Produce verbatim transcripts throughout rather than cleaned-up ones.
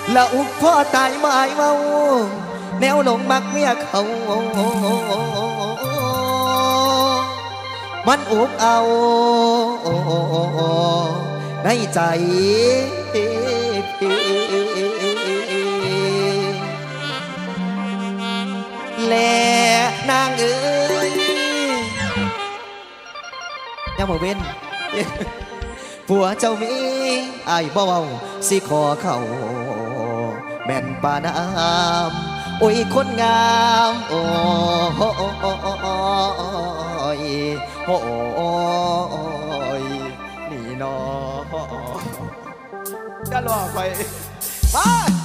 ละอุกพ่อตายหมายเมาแนวหลงมักเมียเขามันอุกเอาในใจแลนางเอ๋ยยังบ่เว้นผัวเจ้ามีไอ้บ่เว้าสิขอเข้าแม่นปานน้ำโอ้ยคนงามโอ้ยโอ้ยนี่นอจะรอไปมา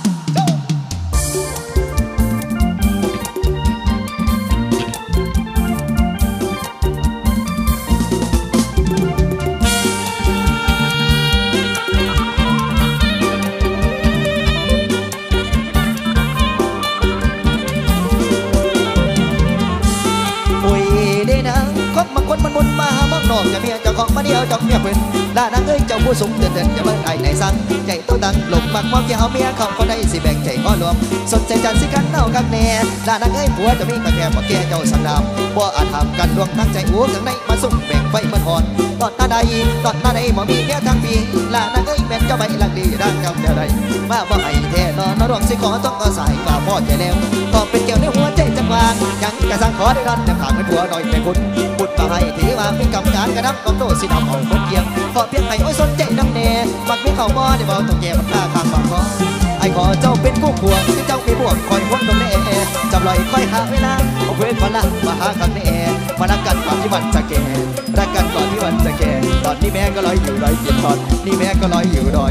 บางคนมันวนมาหาบ้องนอกจะเมียเจ้าของมาเดียวจอกเมียเพิ่นด่านางเอ้ยเจ้าผู้สูงเดินเดินจะเบิ่งไอ้ไหนสั่งใจต้องดังหลบมักมองเกี่ยวเมียเขาก็ได้สิแบ่งใจก็รวมสนใจจันสิกันเน่ากันแน่ด่านางเอ้ยผัวจะมีกระแกบ่แก่เจ้าสังดามบ่อาจทำกันดวงทั้งใจหัวข้างในมาสุ่มแบ่งไฟมันหอนตอนตาใดตอนตาใดบ่มีเมียทั้งปีด่านางเอ้ยแม่นเจ้าใบลังดีด้านเจ้าเดียวใดมาบ่ให้แท้นอนนรกสิขอต้องก็สายว่าพ่อใจแล้วก็เป็นเกี่ยวในหัวใจจังหวะยังกระสังขอได้นอนแต่ฝากเป็นผัวหน่อยเป็นคุณบุญมาให้ถือว่ามีกรรมการกระนับกองโตสิดำเอาคนเกียงขอเพียงให้โอ้ยสนใจน้ำแน่มักมีเข่าบ่ได้บอกต้องแย่มันฆ่าข้างบางบ่ไอ้ขอเจ้าเป็นคู่ควงที่เจ้ามีบ่วงคอยควงตรงแน่จำลอยคอยหาเวลาเอาเวรพละมาหาข้างแน่มารักกันก่อนที่วันจะแก่รักกันก่อนที่วันจะแก่ตอนนี้แม่ก็ลอยอยู่ลอยเกียรตอนนี่แม่ก็ลอยอยู่ลอย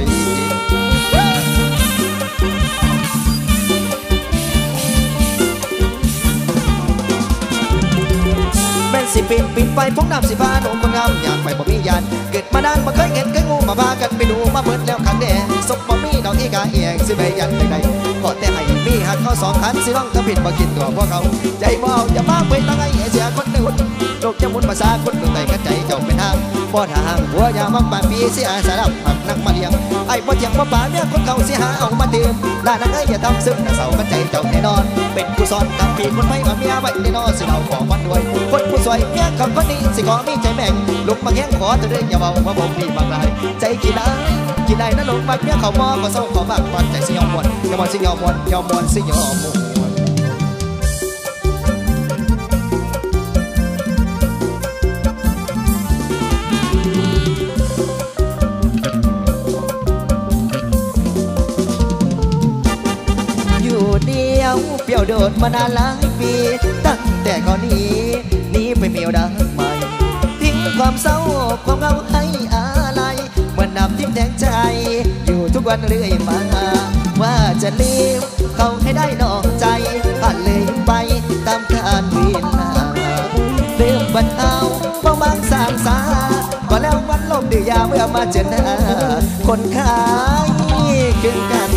สิปีนปีนไปพงน้ำสิฟ้าหนุ่มคนงามอยากไปบ่มียานเกิดมานานมาเคยเห็นเคยงูมาพากันไปดูมาเบิดแล้วขันแดงศพบ่มีดอกอีกาเอียงสิไปยันใดๆก็แต่ให้มีหักเขาสองขันสิร้องถ้าผิดบ่กินตัวพวกเขาใจบ่เอาอย่ามาไปตั้งไอ้เสียคนหนึ่งโลกจะมุนภาษาคนหนึ่งใจกันใจเจ้าเป็นทางบ่ทางหัวอย่ามักปานปีเสียสารพัดหักนักมาเลี้ยงไอ้บ่เถียงบ่ป่าเมียคนเขาเสียหาเอามาเติมด่านักไอ้อย่าทำซึ้งเสากันใจเจ้าแน่นอนเป็นผู้สอนทำปีคนไม่มาเมียไว้แน่นอนสิเราขอวันด้วยคนผู้สวยเมียคำคนนี้สิขอมีใจแม่งลุกมาแย่งขอเธอเดินอย่าเบามาบอกพี่บางรายใจกี่ได้กี่ได้นั่นลงบักเมียเขามอก็เศร้าขอบักปันใจสิยอมมวนยอมมวนสิยอมมวนยอมมวนสิยอมมวนอยู่เดียวเปรี้ยวโดดมานานหลายปีตั้งแต่ก่อนนี้นี้ไปเมียวดังใหม่ทิ้งความเศร้าความเหงาให้อะไรเหมือนน้ำทิ่มแทงใจอยู่ทุกวันเรื่อยมาว่าจะลืมเขาให้ได้นอกใจผ่านเลยไปตามกาลเวลาเรื่องบันเอาบางบางสางสาก็แล้ววันลมดื้อยาเมื่อมาเจอหน้าคนขายคือกัน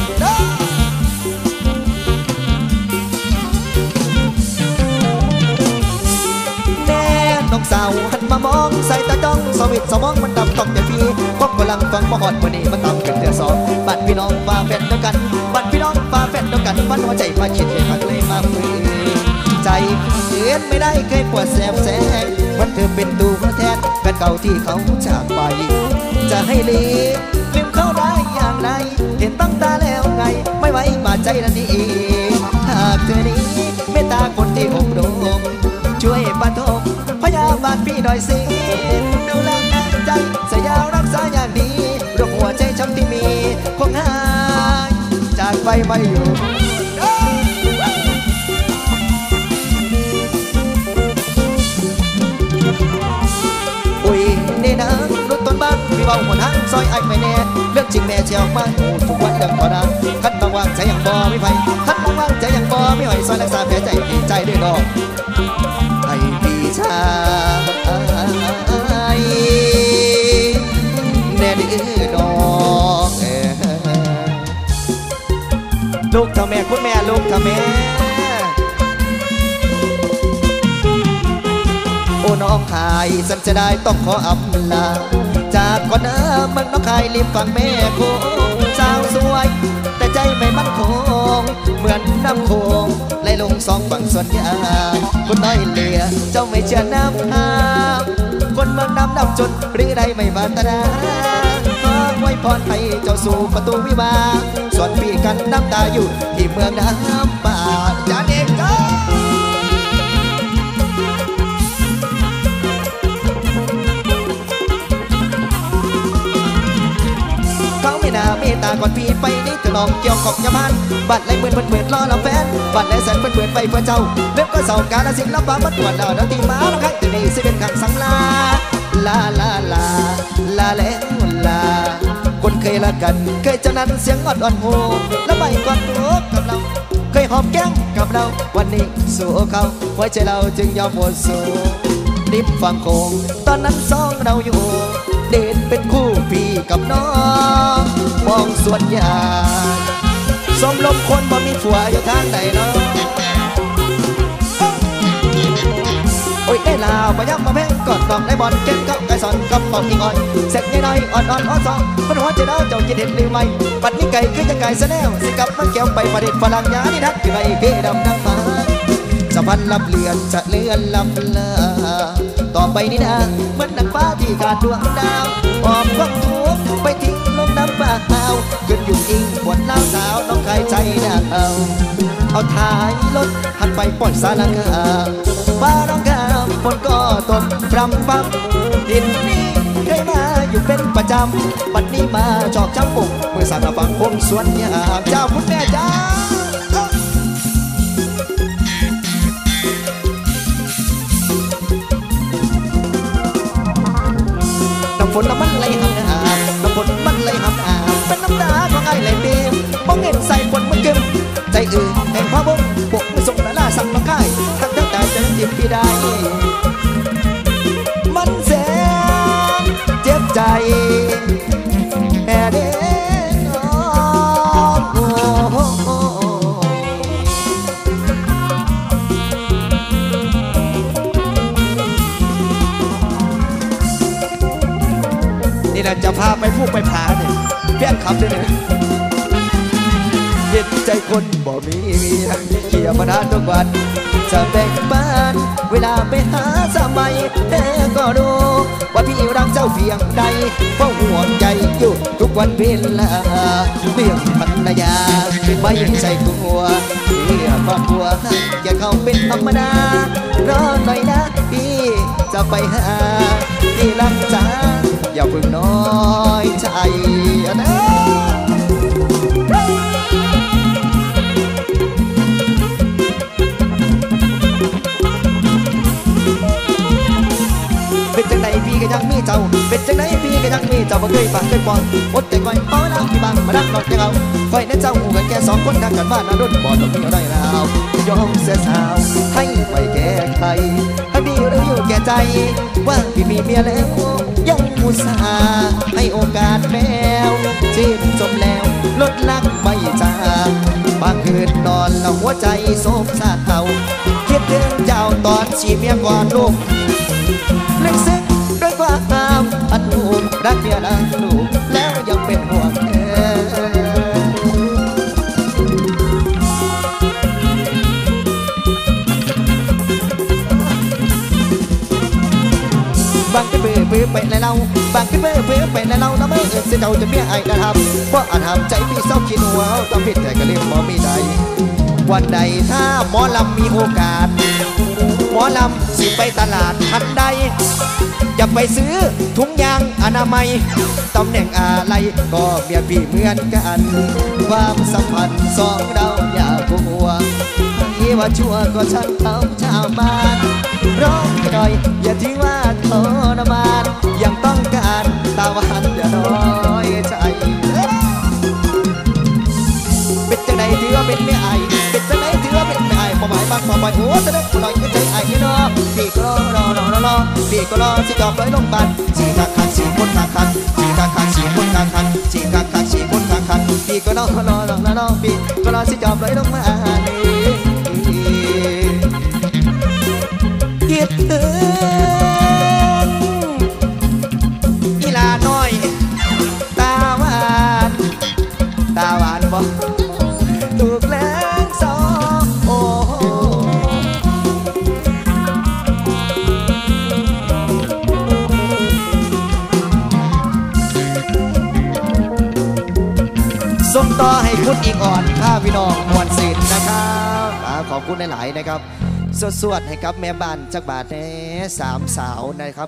น้องสาวหันมามองใส่ตาจ้องสวิตสมองมันดำต้องใจพี่พบกำลังฟังมอดวันนี้มันตามขึ้นเดือดสองบัดพี่น้องฟ้าแฟนเดียวกันบัดพี่น้องฟ้าแฟนเดียวกันมันหัวใจมาคิดเลยมันเลยมาฝืนใจเขียนไม่ได้เคยปวดแสบแสงวันเธอเป็นตัวแทนแฟนเก่าที่เขาจากไปจะให้ลืมลืมเขาได้อย่างไรเห็นตั้งตาแล้วไงไม่ไหวบาดใจนั่นเองหากเธอนี้เมตตาคนที่อบรมช่วยปฐมพยาบาลพี่หน่อยสิดูแลใจสยาวรักษาอย่างดีโรคหัวใจช้ำที่มีคงหายจากไปไม่อยู่อุ้ยนี่นะรถต้นบ้านพี่เบาหมดทั้งซอยไอ้ไม่แน่เรื่องจริงแม่เชียวมาทุกวันเรื่องพอดังคันบางว่างใจยังบ่ไม่ไฟคันบางว่างใจยังบ่ไม่ไหวซอยรักษาแผลใจพี่ใจด้วยดอกให้พี่ชายแน่ดื้อดอกลูกทำแม่คุณแม่ลูกทำแม่โอ้น้องขายสันจะได้ต้องขออำลาจากก่อนเดิมมึงน้องขายรีบฟังแม่กูสาวสวยแต่ใจไม่มั่นฝั่งส่วนยาคนน้อยเหลือเจ้าไม่เชื่อน้ำหาคนเมืองน้ำน้ำจนหรือใดไม่บาตนาขอไว้พรให้เจ้าสู่ประตูวิวาส่วนพี่กันน้ำตาอยู่ที่เมืองน้ำป่าจานเองก็ไม่น่าเมตตาก่อนพี่ไปนี่จะลองเกี่ยวของยามันบัดไรเหมือนเหมือนเหมือนรอเราแฟนบัดไรแสนเหมือนเหมือนไปเพื่อเจ้าเว็บก็เสาการละสิงแล้วฟ้ามัดวันดาวดาวที่มาแล้วให้จะนี่สิเป็นขังสังลาลาลาลาลาแล้วลาคนเคยละกันเคยเจ้านั้นเสียงอ่อนอ่อนโหแล้วไม่กอดตัวกับเราเคยหอมแก้มกับเราวันนี้สู่เขาไว้ใจเราจึงยอมหมดสู่ริบฟังโคงตอนนั้นสองเราอยู่เดินเป็นคู่พี่กับน้องมองสวนยางสมลมคนบ่มีผัวอยู่ทางใดเนาะโอ้ยได้ลาวมายักมาแพงกอดกล่องได้บอลเก็บกับไก่สอนกับปอกอีกอ่อนเสร็จน้อยอ่อนอ่อนอ่อนสองคนหัวใจดาวเจ้าคิดเห็นหรือไม่ปัดนี้ไก่คือจะไก่ซะแล้วสิกับมันแก้วไปประเด็นฝรั่งยานี่นักอยู่ในเพดำดังฟ้าสะพันลับเลือนจะเลือนลำลาต่อไปนี้นะเหมือนนักฟ้าที่ขาดดวงดาวออมความทุกข์ไปทิ้งลงน้ำป่าเอาขึ้นอยู่อิงปวดเล่าสาวน้องใครใจหน้าเอาเอาท้ายรถหันไปปล่อยสารกาฟ้าน้องกาฝนก็ตกพรำปั๊มดินนี้เคยมาอยู่เป็นประจำบัดนี้มาชอบช้ำปุกเมื่อสั่งฟังคงสวนยามเจ้าพุทธแม่จ้าน้ำฝนน้ำมันไหลหำอาบน้ำฝนมันไหลหำอาบเป็นน้ำตาของไอ้ไหลเบี้ยมองเห็นใส่ฝนมันกึมใจอื่นแห่งพระบงบกไม่ส่งละล่าสั่งมาค่ายทั้งทั้งแต่จะยิ้มพี่ได้มันแสนเจ็บใจแห่เด้นี่นะจะพาไปพูดไปผาเนี่ยเพี้ยนขับด้วยเนี่ยเห็นใจคนบ่มีมีเกี่ยวมานานทุกวันจะแบ่งบ้านเวลาไปหาสมัยแต่ก็รู้ว่าพี่รักเจ้าเพียงใดเพราะห่วงใจอยู่ทุกวันเวลาเรื่องภรรยาไม่ใช่ตัวเรื่องครอบครัวอย่าเข้าเป็นธรรมดารอหน่อยนะพี่จะไปหาพี่รักจ้าอย่าเพิ่งน้อยใจนะเป็นจังไหนพี่ก็ยังมีเจ้าเป็นจังไหนพี่ก็ยังมีเจ้าบ่เคยฝันเคยปอนอดใจก่อยเอาแล้วพี่บังมาดักนอกจากเอาคอยในเจ้าหูกันแค่สองคนทางกันบ้านนาดุนบ่ต้องมีอะไรแล้วยอมเสียสาวให้ไปแก้ไขทั้งดีรู้อยู่แก่ใจว่าพี่มีเมียแล้วยังอุตส่าห์ให้โอกาสแล้วชื่นชมแล้วลดลักไม่จางบางคืนนอนแล้วหัวใจโศกซาเทาคิดถึงเจ้าตอนชีเมียก่อนลูกเล็กซึ้งด้วยความงามอันลูกรักเมียรักลูกแล้วยังเป็นห่วงเธอบางที่เบื่อเบื่อไปแล้วเราบางที่เบื่อเบื่อไปแล้วเราแล้วเมื่อเอิญเสียเจ้าจะเมียไอ้กระทำว่าอาจทำใจพี่เศร้าคิดหัวต้องผิดแต่ก็เรียกหมอมีใดวันใดถ้าหมอลำมีโอกาสหมอลำสิไปตลาดทันใดอย่าไปซื้อถุงยางอนามัยตำแหน่งอะไรก็เมียพี่เหมือนกันความสัมพันธ์สองเราอย่ากลัวที่ว่าชั่วก็ช่างเขาชาวบ้านร้องหน่อยอย่าทิ้งว่าทรมานยังต้องการตาหวานอย่าน้อยใจเป็นจังไหนถือว่าเป็นไม่ไอเป็นจังไหนถือว่าเป็นไม่ไอพอหมายบางพอหมายโอ้จะได้ปล่อยก็ใจไอ้เนาะพี่ก็รอรอรอรอพี่ก็รอสิจอบร้อยลงบันสีคักคักสีคนคักคักสีคักคักสีคนคักคักสีคักคักสีคนคักคักพี่ก็รอรอรอรอรอพี่ก็รอสิจอบร้อยลงมาคิดถึงอีลาน้อยตาหวานตาหวานบอกถูกแล้วสองโอ้ส่งต่อให้คุณอีกอ่อนข้าพี่น้องมวลศิลป์นะครับอ่าขอบคุณหลายๆนะครับสวดๆให้กับแม่บ้านจักบาทแน่สามสาวนะครับ